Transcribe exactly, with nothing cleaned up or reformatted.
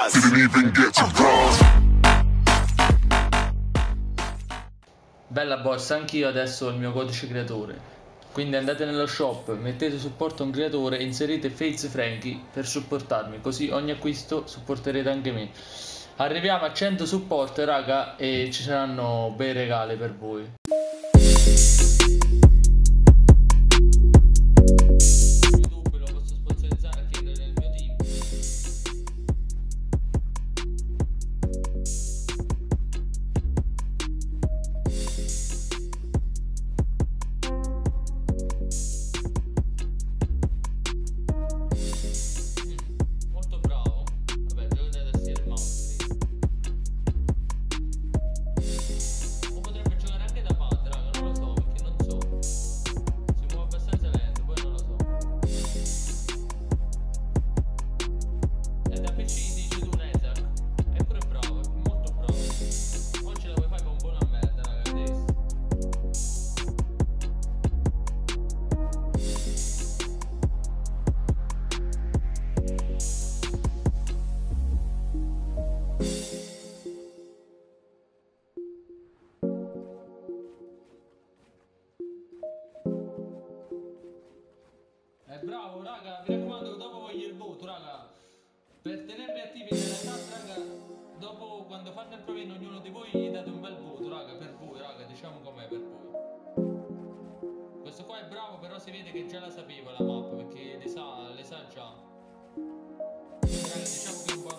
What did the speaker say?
us. Didn't even get to cross. Bella boss, anch'io adesso ho il mio codice creatore. Quindi andate nello shop, mettete supporto a un creatore e inserite Faze Franky per supportarmi, così ogni acquisto supporterete anche me. Arriviamo a cento support raga e ci saranno bei regali per voi. YouTube lo posso sponsorizzare a chiedere nel mio team. Molto bravo. Vabbè, devo andare a Stier Mouse. O potrebbe giocare anche da pad, raga, non lo so, perché non so. Si muove abbastanza lento, poi non lo so. E da P C dici tu Nezak. È pure bravo, è molto bravo. Oggi la wifi fa un po' una merda, raga, adesso. È bravo, raga, mi raccomando, dopo voglio il voto, raga. Per tenervi attivi nella chat, raga, dopo quando fanno il provino ognuno di voi gli date un bel voto, raga, per voi, raga, diciamo com'è per voi. Questo qua è bravo, però si vede che già la sapeva la mappa, perché le sa, le sa già. Quindi, raga, diciamo che è un po'